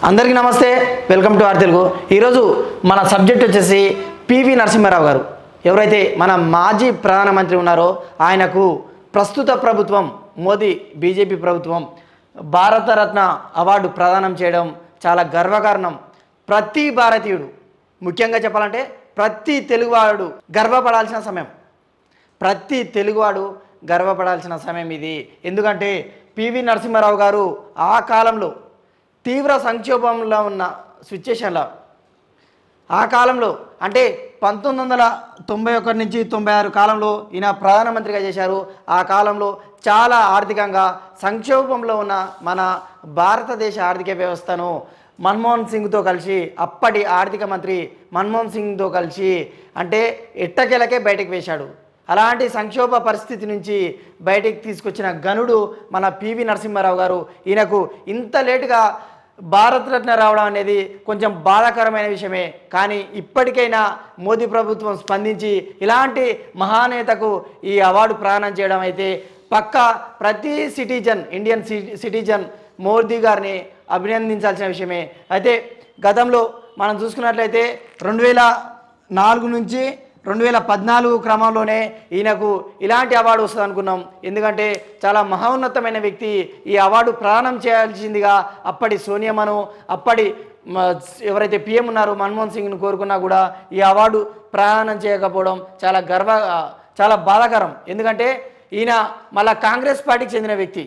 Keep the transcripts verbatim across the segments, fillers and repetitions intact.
అందరికీ నమస్తే, welcome to are Telugu. ఈరోజు మన సబ్జెక్ట్ వచ్చేసి పివి నరసింహారావు గారు. ఎవరైతే మన మాజీ ప్రధానమంత్రి ఉన్నారో ఆయనకు ప్రస్తుత ప్రభుత్వం మోదీ బీజేపీ ప్రభుత్వం భారతరత్న అవార్డు ప్రదానం చేయడం చాలా గర్వకారణం. ప్రతి భారతీయుడు, ముఖ్యంగా చెప్పాలంటే ప్రతి తెలుగువాడు గర్వపడాల్సిన సమయం. ప్రతి తెలుగువాడు గర్వపడాల్సిన సమయం ఇది. ఎందుకంటే పివి నరసింహారావు గారు ఆ కాలంలో తీవ్ర సంక్షోభంలో ఉన్న సిచ్యుయేషన్లో, ఆ కాలంలో అంటే పంతొమ్మిది వందల తొంభై ఒకటి నుంచి తొంభై ఆరు కాలంలో ఈయన ప్రధానమంత్రిగా చేశారు. ఆ కాలంలో చాలా ఆర్థికంగా సంక్షోభంలో ఉన్న మన భారతదేశ ఆర్థిక వ్యవస్థను మన్మోహన్ సింగ్తో కలిసి, అప్పటి ఆర్థిక మంత్రి మన్మోహన్ సింగ్తో కలిసి అంటే ఎట్టకేలకే బయటకు వేశాడు. అలాంటి సంక్షోభ పరిస్థితి నుంచి బయటికి తీసుకొచ్చిన గనుడు మన పివి నరసింహారావు గారు. ఈయనకు ఇంత లేటుగా భారతరత్న రావడం అనేది కొంచెం బాధాకరమైన విషయమే. కానీ ఇప్పటికైనా మోదీ ప్రభుత్వం స్పందించి ఇలాంటి మహానేతకు ఈ అవార్డు ప్రదానం చేయడం అయితే పక్కా ప్రతి సిటిజన్, ఇండియన్ సిటిజన్ మోదీ గారిని అభినందించాల్సిన విషయమే. అయితే గతంలో మనం చూసుకున్నట్లయితే రెండు వేల నాలుగు నుంచి రెండు వేల పద్నాలుగు క్రమంలోనే ఈయనకు ఇలాంటి అవార్డు వస్తుంది అనుకున్నాం. ఎందుకంటే చాలా మహోన్నతమైన వ్యక్తి. ఈ అవార్డు ప్రదానం చేయాల్సిందిగా అప్పటి సోనియామ్మను, అప్పటి ఎవరైతే పిఎం ఉన్నారో మన్మోహన్ సింగ్ను కోరుకున్నా కూడా ఈ అవార్డు ప్రదానం చేయకపోవడం చాలా గర్వ చాలా బాధాకరం. ఎందుకంటే ఈయన మళ్ళా కాంగ్రెస్ పార్టీకి చెందిన వ్యక్తి.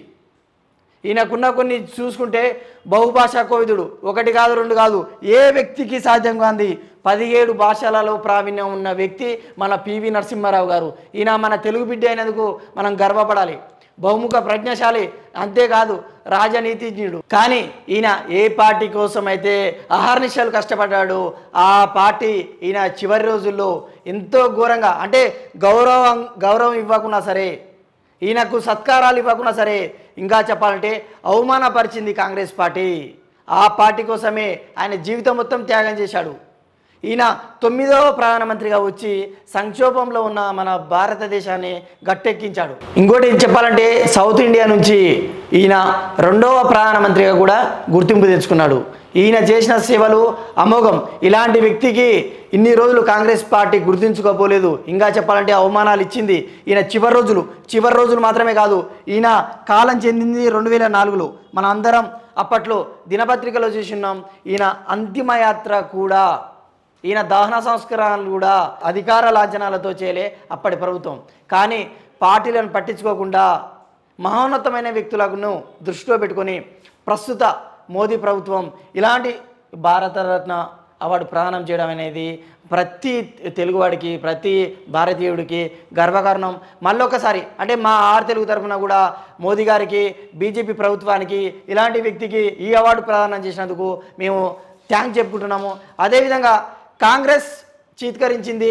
ఈయనకున్న కొన్ని చూసుకుంటే బహుభాషా కోవిదుడు, ఒకటి కాదు రెండు కాదు, ఏ వ్యక్తికి సాధ్యం కాంది పదిహేడు భాషలలో ప్రావీణ్యం ఉన్న వ్యక్తి మన పివి నరసింహారావు గారు. ఈయన మన తెలుగు బిడ్డ అయినందుకు మనం గర్వపడాలి. బహుముఖ ప్రజ్ఞాశాలి, అంతేకాదు రాజనీతిజ్ఞుడు. కానీ ఈయన ఏ పార్టీ కోసం అయితే అహర్నిశలు కష్టపడ్డాడు, ఆ పార్టీ ఈయన చివరి రోజుల్లో ఎంతో ఘోరంగా అంటే గౌరవం గౌరవం ఇవ్వకున్నా సరే, ఈయనకు సత్కారాలు ఇవ్వకున్నా సరే, ఇంకా చెప్పాలంటే అవమానపరిచింది కాంగ్రెస్ పార్టీ. ఆ పార్టీ కోసమే ఆయన జీవితం మొత్తం త్యాగం చేశాడు. ఈయన తొమ్మిదవ ప్రధానమంత్రిగా వచ్చి సంక్షోభంలో ఉన్న మన భారతదేశాన్ని గట్టెక్కించాడు. ఇంకోటి చెప్పాలంటే సౌత్ ఇండియా నుంచి ఈయన రెండవ ప్రధానమంత్రిగా కూడా గుర్తింపు తెచ్చుకున్నాడు. ఈయన చేసిన సేవలు అమోఘం. ఇలాంటి వ్యక్తికి ఇన్ని రోజులు కాంగ్రెస్ పార్టీ గుర్తించుకోపోలేదు. ఇంకా చెప్పాలంటే అవమానాలు ఇచ్చింది. ఈయన చివరి రోజులు చివరి రోజులు మాత్రమే కాదు, ఈయన కాలం చెందింది రెండు వేల నాలుగులో. మన అందరం అప్పట్లో దినపత్రికలో చూస్తున్నాం. ఈయన అంతిమయాత్ర కూడా, ఈయన దహన సంస్కరణలు కూడా అధికార లాంఛనాలతో చేయలే అప్పటి ప్రభుత్వం. కానీ పార్టీలను పట్టించుకోకుండా మహోన్నతమైన వ్యక్తులను దృష్టిలో పెట్టుకొని ప్రస్తుత మోదీ ప్రభుత్వం ఇలాంటి భారతరత్న అవార్డు ప్రదానం చేయడం అనేది ప్రతి తెలుగువాడికి, ప్రతి భారతీయుడికి గర్వకారణం. మళ్ళొకసారి అంటే మా ఆర్ తెలుగు తరఫున కూడా మోదీ గారికి, బీజేపీ ప్రభుత్వానికి, ఇలాంటి వ్యక్తికి ఈ అవార్డు ప్రదానం చేసినందుకు మేము థ్యాంక్స్ చెప్పుకుంటున్నాము. అదేవిధంగా కాంగ్రెస్ చీత్కరించింది,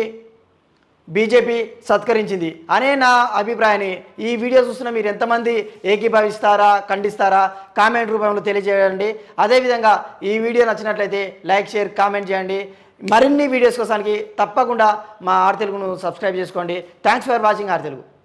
బీజేపీ సత్కరించింది అనే నా అభిప్రాయాన్ని ఈ వీడియో చూస్తున్న మీరు ఎంతమంది ఏకీభవిస్తారా, ఖండిస్తారా కామెంట్ రూపంలో తెలియజేయండి. అదేవిధంగా ఈ వీడియో నచ్చినట్లయితే లైక్, షేర్, కామెంట్ చేయండి. మరిన్ని వీడియోస్ కోసానికి తప్పకుండా మా ఆర్ తెలుగును సబ్స్క్రైబ్ చేసుకోండి. Thanks for watching R Telugu.